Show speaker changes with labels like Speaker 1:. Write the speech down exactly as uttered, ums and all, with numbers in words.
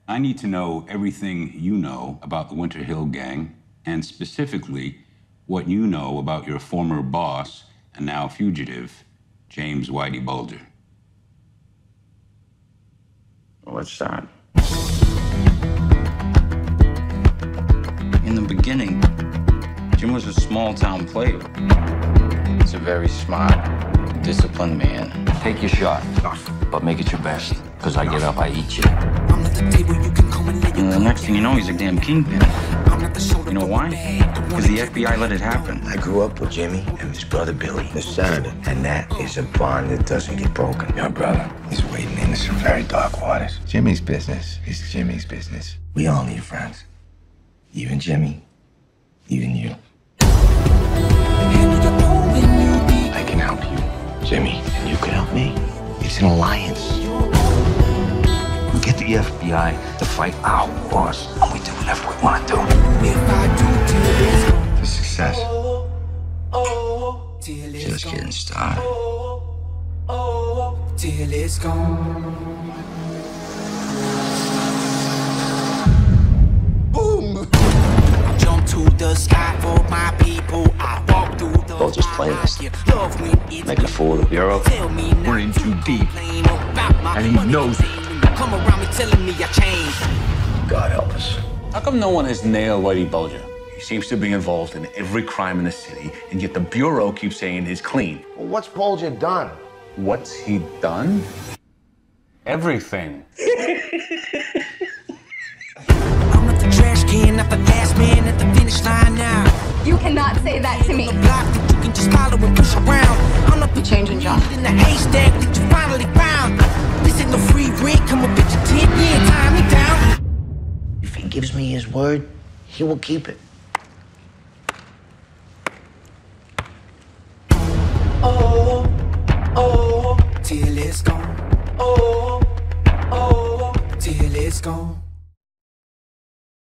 Speaker 1: I need to know everything you know about the Winter Hill Gang, and specifically what you know about your former boss and now fugitive, James Whitey Bulger.
Speaker 2: Well, let's start. In the beginning, Jim was a small-town player. He's a very smart, disciplined man.
Speaker 3: Take your shot, but make it your best. Because I get up, I eat you.
Speaker 2: And the next thing you know, he's a damn kingpin. You know why? Because the F B I let it happen.
Speaker 4: I grew up with Jimmy and his brother Billy, the senator. And that is a bond that doesn't get broken. Your brother is wading into some very dark waters. Jimmy's business is Jimmy's business. We all need friends. Even Jimmy. Even you. I can help you, Jimmy, and you can help me. It's an alliance. We get the F B I to fight our wars, and we do whatever we want to do. For success. Just getting started. Till it's gone. Boom! I jump to the sky for my people. I walk through the
Speaker 3: Don't just play this. Make a fool of the Bureau.
Speaker 5: We're in too deep, and he knows it.
Speaker 6: Come around me telling me I changed.
Speaker 4: God help us.
Speaker 5: How come no one has nailed Whitey Bulger? He seems to be involved in every crime in the city, and yet the Bureau keeps saying he's clean.
Speaker 4: Well, what's Bulger done?
Speaker 5: What's he done? Everything.
Speaker 6: I'm not the trash can, not the last man at the finish line now.
Speaker 7: You cannot say that to me.
Speaker 6: You can just follow and push around. I'm not the
Speaker 7: Changing John.
Speaker 6: in the haystack that you finally found. This ain't no free rent, come up at your tent, yeah, tie me down. If he gives me his word, he will keep it. Oh, oh, till it's gone. Oh, oh, till it's gone.